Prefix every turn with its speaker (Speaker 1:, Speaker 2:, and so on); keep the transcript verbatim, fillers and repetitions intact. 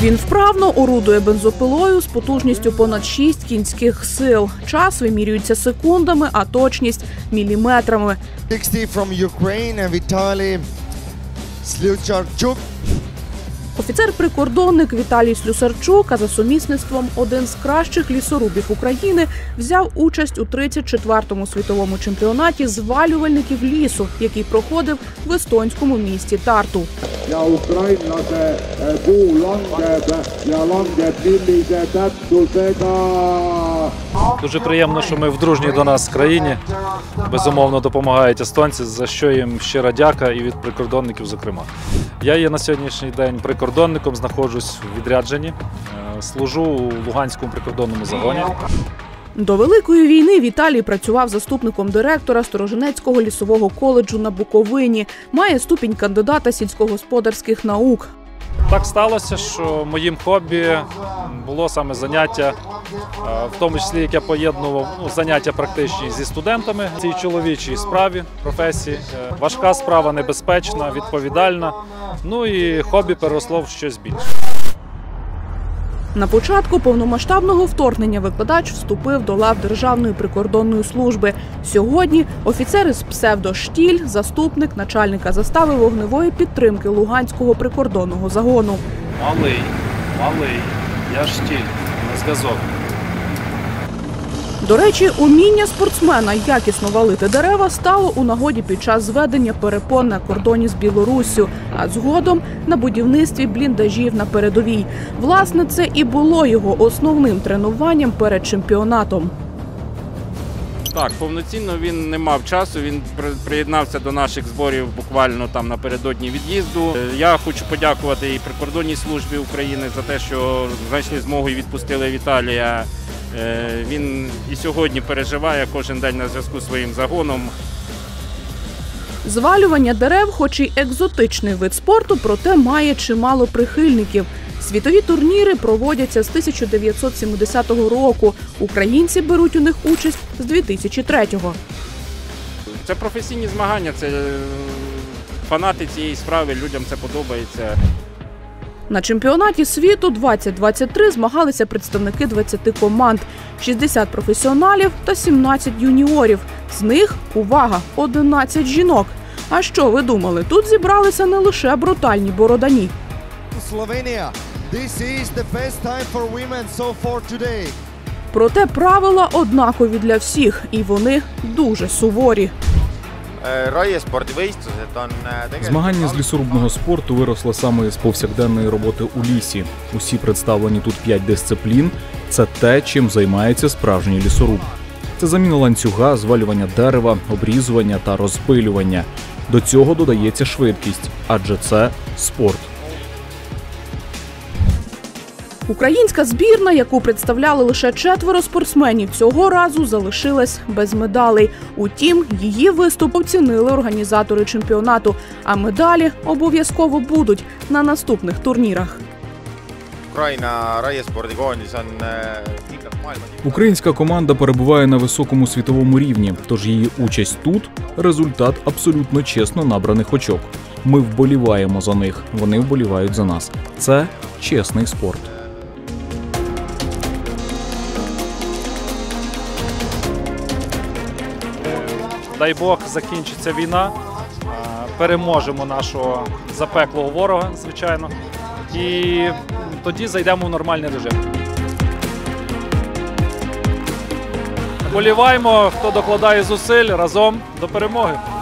Speaker 1: Він вправно орудує бензопилою з потужністю понад шість кінських сил. Час вимірюється секундами, а точність – міліметрами. Офіцер-прикордонник Віталій Слюсарчук, а за сумісництвом один з кращих лісорубів України, взяв участь у тридцять четвертому світовому чемпіонаті звалювальників лісу, який проходив в естонському місті Тарту.
Speaker 2: Дуже приємно, що ми в дружній до нас країні. Безумовно, допомагають естонці, за що їм щира дяка і від прикордонників, зокрема. Я є на сьогоднішній день прикордонником, знаходжусь в відрядженні, служу у Луганському прикордонному загоні.
Speaker 1: До Великої війни Віталій працював заступником директора Сторожинецького лісового коледжу на Буковині. Має ступінь кандидата сільськогосподарських наук.
Speaker 2: Так сталося, що моїм хобі було саме заняття, в тому числі, як я поєднував ну, заняття практичні зі студентами в цій чоловічій справі, професії. Важка справа, небезпечна, відповідальна, ну і хобі переросло в щось більше.
Speaker 1: На початку повномасштабного вторгнення викладач вступив до лав Державної прикордонної служби. Сьогодні офіцер із псевдо «Штіль», заступник начальника застави вогневої підтримки Луганського прикордонного загону.
Speaker 2: Малий, малий, я «Штіль», на зв'язок.
Speaker 1: До речі, уміння спортсмена якісно валити дерева стало у нагоді під час зведення перепон на кордоні з Білоруссю, а згодом на будівництві бліндажів на передовій. Власне, це і було його основним тренуванням перед чемпіонатом.
Speaker 3: Так, повноцінно він не мав часу, він приєднався до наших зборів буквально там напередодні від'їзду. Я хочу подякувати і прикордонній службі України за те, що знайшли змогу і відпустили Віталія. Він і сьогодні переживає кожен день на зв'язку зі своїм загоном.
Speaker 1: Звалювання дерев, хоч і екзотичний вид спорту, проте має чимало прихильників. Світові турніри проводяться з тисяча дев'ятсот сімдесятого року. Українці беруть у них участь з дві тисячі третього.
Speaker 3: Це професійні змагання, це фанати цієї справи, людям це подобається.
Speaker 1: На чемпіонаті світу двадцять двадцять три змагалися представники двадцяти команд – шістдесят професіоналів та сімнадцять юніорів. З них, увага, одинадцять жінок. А що ви думали? Тут зібралися не лише брутальні бородані.
Speaker 4: Словенія. This is the best time for women so far today.
Speaker 1: Проте правила однакові для всіх, і вони дуже суворі.
Speaker 5: Змагання з лісорубного спорту виросло саме з повсякденної роботи у лісі. Усі представлені тут п'ять дисциплін – це те, чим займається справжній лісоруб. Це заміна ланцюга, звалювання дерева, обрізування та розпилювання. До цього додається швидкість, адже це спорт.
Speaker 1: Українська збірна, яку представляли лише четверо спортсменів, цього разу залишилась без медалей. Утім, її виступ оцінили організатори чемпіонату, а медалі обов'язково будуть на наступних турнірах.
Speaker 5: Українська команда перебуває на високому світовому рівні, тож її участь тут – результат абсолютно чесно набраних очок. Ми вболіваємо за них, вони вболівають за нас. Це чесний спорт.
Speaker 2: Дай Бог, закінчиться війна, переможемо нашого запеклого ворога, звичайно, і тоді зайдемо в нормальний режим. Вболіваємо, хто докладає зусиль, разом до перемоги.